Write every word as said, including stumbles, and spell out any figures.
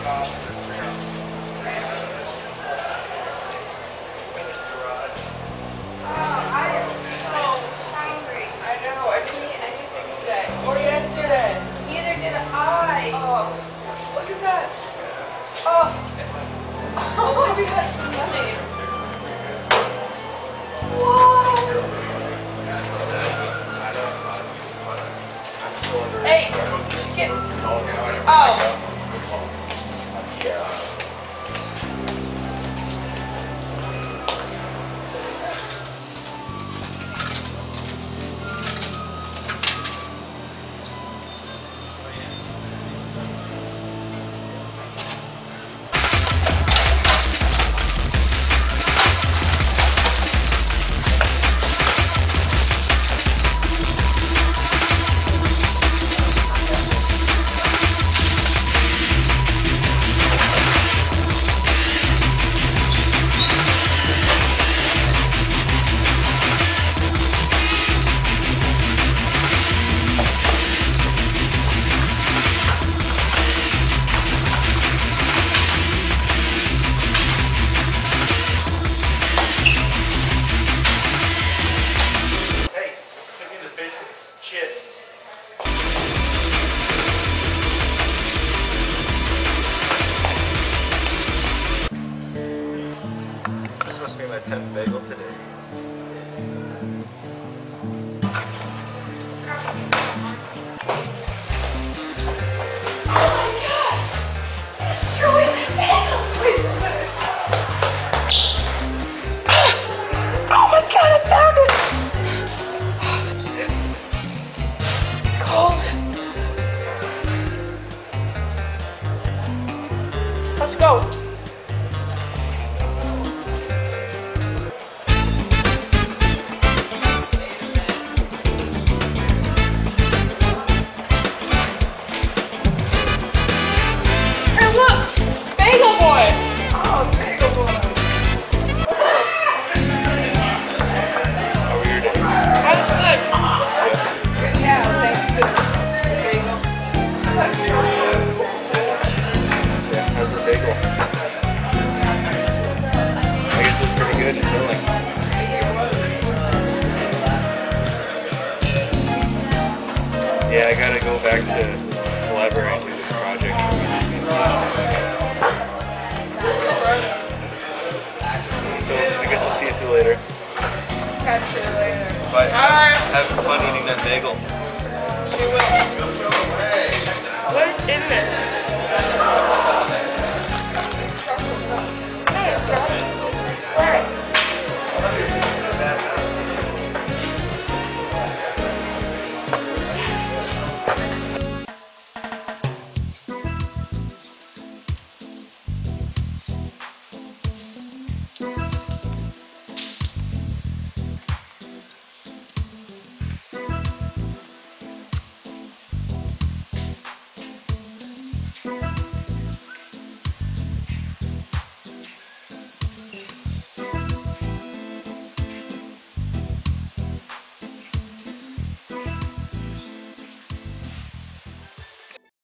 Hey, you should get. Oh. Chips. This must be my tenth bagel today. Let's go. Hey, look! Bagel Boy! Oh, Bagel Boy! How are your days? That's good. Yeah. Yeah, thanks to the bagel. Yeah, how's the bagel? I guess it's pretty good and filling. Yeah, I gotta go back to the library and do this project. So, I guess I'll see you two later. Catch you later. Bye. Alright. Have fun eating that bagel. She will. What's in this?